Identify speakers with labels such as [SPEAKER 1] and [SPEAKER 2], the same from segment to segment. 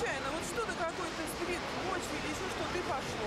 [SPEAKER 1] случайно, вот что-то какой-то сдвиг в почве или еще что-то и пошло.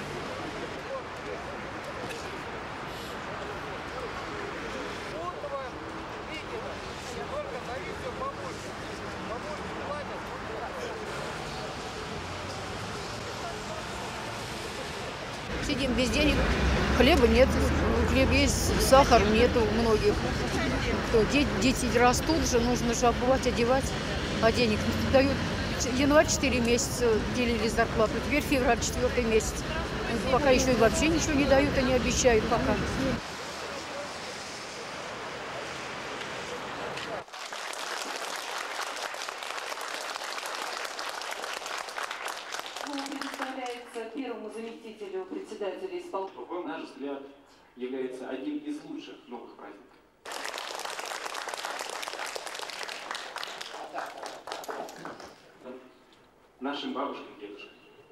[SPEAKER 2] Сидим без денег, хлеба нет, хлеб есть, сахар нету у многих. Дети растут же, нужно же обувать, одевать, а денег дают. Январь 4 месяца делили зарплату, теперь февраль 4 месяц. Пока еще и вообще ничего не дают, они обещают пока.
[SPEAKER 3] Первому заместителю председателя исполкома.
[SPEAKER 4] На наш взгляд, является одним из лучших новых праздников. Нашим бабушкам и дедушкам.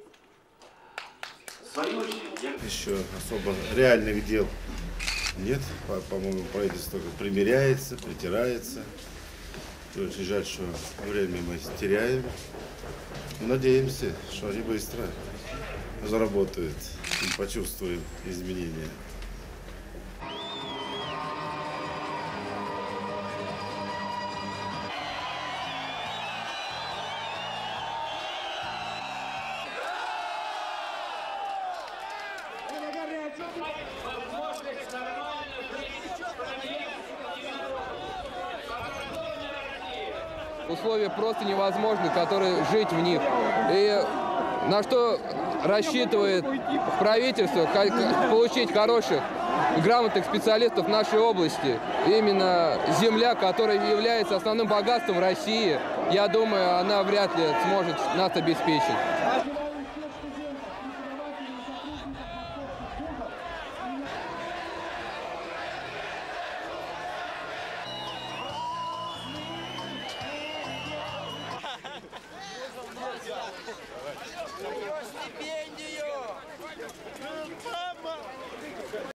[SPEAKER 4] В свою очередь,
[SPEAKER 5] еще особо реальных дел нет. По-моему, правительство только примиряется, притирается. И очень жаль, что время мы теряем. Но надеемся, что они быстро заработают и почувствуем изменения.
[SPEAKER 6] Условия просто невозможны, которые жить в них. И на что рассчитывает правительство, получить хороших, грамотных специалистов в нашей области. Именно земля, которая является основным богатством России, я думаю, она вряд ли сможет нас обеспечить.